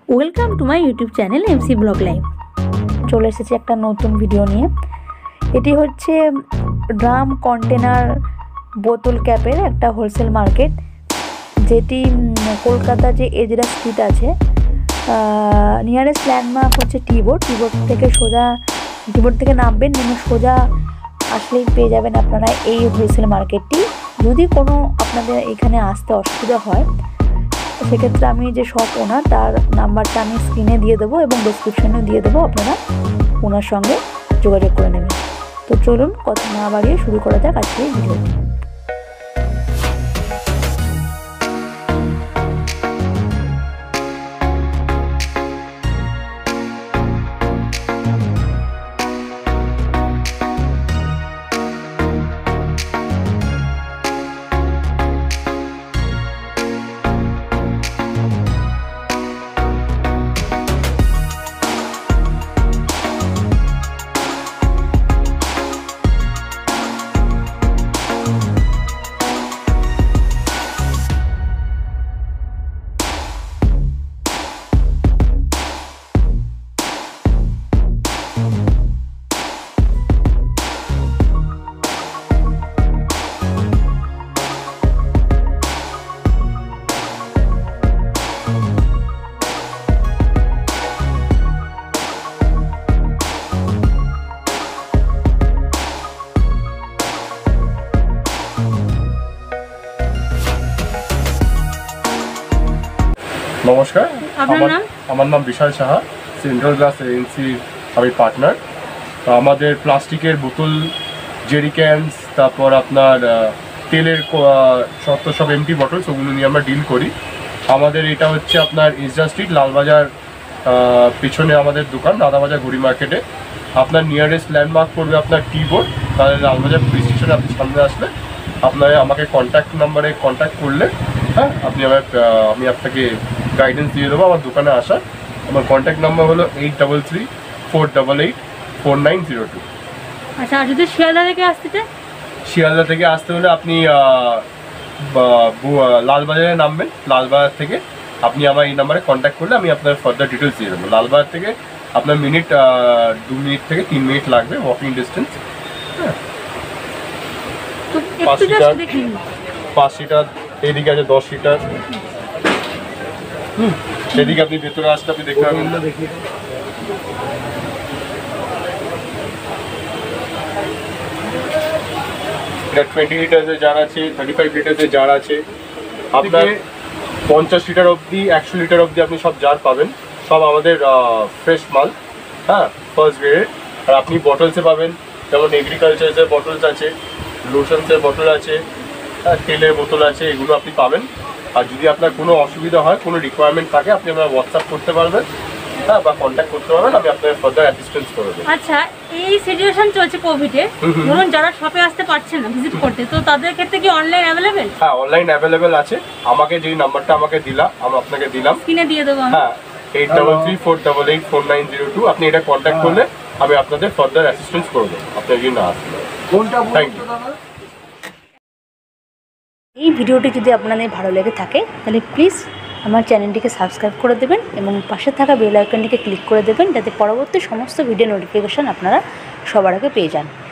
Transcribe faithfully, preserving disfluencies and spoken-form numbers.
Welcome to my YouTube channel MC blog live. চলে এসেছি একটা নতুন ভিডিও নিয়ে। এটি হচ্ছে ড্রাম কন্টেনার বোতল ক্যাপের একটা হোলসেল মার্কেট, যেটি কলকাতা যে এজরা স্ট্রিট আছে, নিয়ারেস্ট ল্যান্ডমার্ক হচ্ছে টি বোর্ড। টি বোর্ড থেকে সোজা টি বোর্ড থেকে নামবেন, নেমে সোজা আসলেই পেয়ে যাবেন আপনারা এই হোলসেল মার্কেটটি। যদি কোনো আপনাদের এখানে আসতে অসুবিধা হয়, সেক্ষেত্রে আমি যে শপ ওনার তার নাম্বারটা আমি স্ক্রিনে দিয়ে দেবো এবং ডেসক্রিপশনেও দিয়ে দেবো, আপনারা ওনার সঙ্গে যোগাযোগ করে নেবেন। তো চলুন কথা না বাড়িয়ে শুরু করা যাক আজকে এই ভিডিওটি। নমস্কার, আমার নাম বিশাল সাহা, সেন্ট্রাল গ্লাস এজেন্সির আমি পার্টনার। তো আমাদের প্লাস্টিকের বোতল, জেরি ক্যানস, তারপর আপনার তেলের শর্ত সব এমটি বটলস, ওগুলো নিয়ে আমরা ডিল করি। আমাদের এটা হচ্ছে আপনার এজরা স্ট্রিট, লালবাজার পিছনে আমাদের দোকান, দাদাবাজার ঘড়ি মার্কেটে। আপনার নিয়ারেস্ট ল্যান্ডমার্ক পড়বে আপনার টি বোর্ড, তাহলে লালবাজার পুলিশ স্টেশনে আপনি সামনে আসলে আপনার আমাকে কন্ট্যাক্ট নাম্বারে কন্ট্যাক্ট করলে, হ্যাঁ, আপনি আমার আমি আপনাকে গাইডেন্স দিয়ে দেবো আমার দোকানে আসার। আমার কন্ট্যাক্ট নাম্বার হলো eight double three four double eight four nine zero two. আচ্ছা, আর যদি শিয়ালদা থেকে আসতে চান? শিয়ালদা থেকে আসতে হলে আপনি লালবাজারে নামবেন। লালবাজার থেকে আপনি আমার এই নাম্বারে কন্ট্যাক্ট করলে আমি আপনার ফার্দার ডিটেলস দিয়ে দেবো। লালবাজার থেকে আপনার মিনিট দু মিনিট থেকে তিন মিনিট লাগবে, ওয়াকিং ডিস্টেন্স। হ্যাঁ, পাঁচ লিটার পাঁচ লিটার এদিকে আছে দশ লিটার। হুম, সেদিকে আপনি ভেতরে আসতে আপনি দেখতে পাবেন। এটা টোয়েন্টি লিটার্সের জার আছে, থার্টি ফাইভ লিটার্সের জার আছে। আপনার পঞ্চাশ লিটার অবধি, একশো লিটার অবধি আপনি সব জার পাবেন। সব আমাদের ফ্রেশ মাল, হ্যাঁ, ফার্স্ট গ্রেডের। আর আপনি বটলসে পাবেন, যেমন এগ্রিকালচারের বটলস আছে, লোশনসের বোতল আছে, হ্যাঁ, তেলের বোতল আছে, এগুলো আপনি পাবেন। আর যদি আপনার কোনো অসুবিধা হয়, কোনো রিকোয়ারমেন্ট থাকে, আপনি আমার হোয়াটসঅ্যাপ করতে পারবেন, হ্যাঁ, বা কন্ট্যাক্ট করতে পারবেন, আমি আপনার ফার্দার অ্যাসিস্ট্যান্স করে দেবো। আচ্ছা, এই সিচুয়েশন চলছে কোভিডে, ধরুন যারা শপে আসতে পারছেন না ভিজিট করতে, তো তাদের ক্ষেত্রে কি অনলাইন অ্যাভেলেবেল? হ্যাঁ, অনলাইন অ্যাভেলেবেল আছে। আমাকে যেই নাম্বারটা আমাকে দিলাম, আমি আপনাকে দিলাম, স্ক্রিনে দিয়ে দেবো। হ্যাঁ, eight double three four double eight four nine zero two. আপনি এটা কন্ট্যাক্ট করলে আমি আপনাদের ফার্দার অ্যাসিস্ট্যান্স করে দেবো, আপনার যদি না আসতে। Thank you. এই ভিডিওটি যদি আপনাদের ভালো লেগে থাকে, তাহলে প্লিজ আমার চ্যানেলটিকে সাবস্ক্রাইব করে দেবেন এবং পাশে থাকা বেল আইকনটিকে ক্লিক করে দেবেন, যাতে পরবর্তী সমস্ত ভিডিও নোটিফিকেশান আপনারা সবার আগে পেয়ে যান।